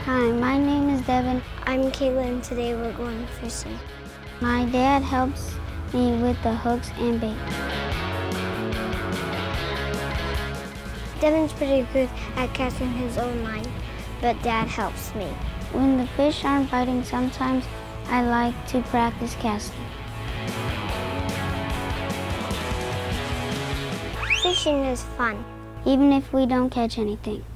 Hi, my name is Devin. I'm Kayla, and today we're going fishing. My dad helps me with the hooks and bait. Devin's pretty good at casting his own line, but Dad helps me. When the fish aren't biting, sometimes I like to practice casting. Fishing is fun. Even if we don't catch anything.